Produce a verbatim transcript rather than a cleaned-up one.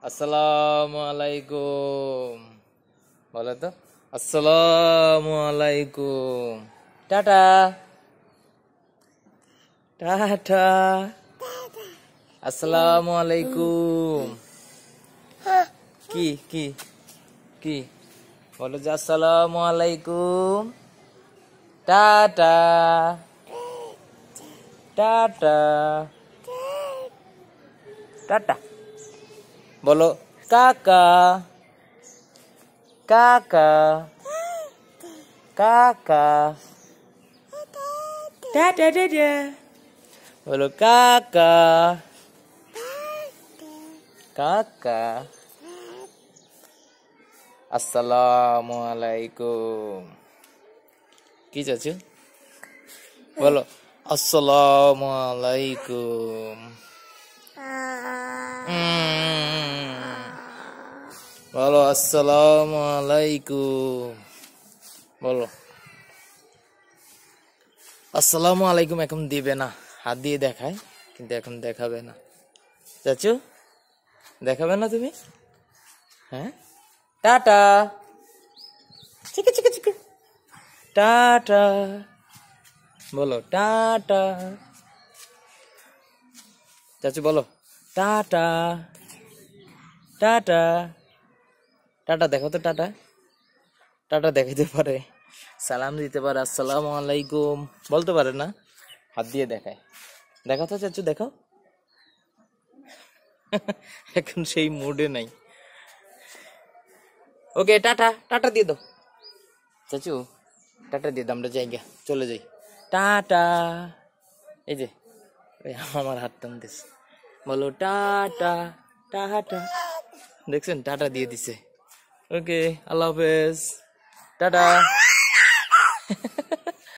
আসসালামুয়ালাইকুম বলো তো। আসসালামুয়ালাইকুম। টাটা টাটা। আসসালামুয়ালাইকুম। কি কি কি বলো যে আসসালামুয়ালাইকুম। টাটা টাটা টাটা। বলো কাকা কাকা কাকা। টাটা টাটা। বলো কাকা কাকা। আসসালামুয়ালাইকুম। কি চাচু বলো আসসালামুয়ালাইকুম। বলো আসসালামুয়ালাইকুম। বলো আসসালামুয়ালাইকুম। এখন দিবে না, হাত দিয়ে দেখায় কিন্তু এখন দেখাবে না। চাচু দেখাবে না তুমি? হ্যাঁ টাটা চিকে চিকে চিকে। টাটা বলো টাটা। চাচু বলো টাটা টাটা টাটা। দেখো তো টাটা টাটা দেখাতে পারে, সালাম দিতে পারে, আসসালামু আলাইকুম বলতে পারে না, হাত দিয়ে দেখায়। দেখো তো চাচু দেখো। এখন সেই মুডে নাই। ওকে টাটা টাটা দিয়ে দাও চাচু, টাটা দিয়ে দাও, আমরা জায়গা চলে যাই। টাটা। এই যে আমার হাত টানতেছে। বলো টাটা টাটা। দেখছেন টাটা দিয়ে দিছে। ওকে আল্লাহ হাফেজ টাটা।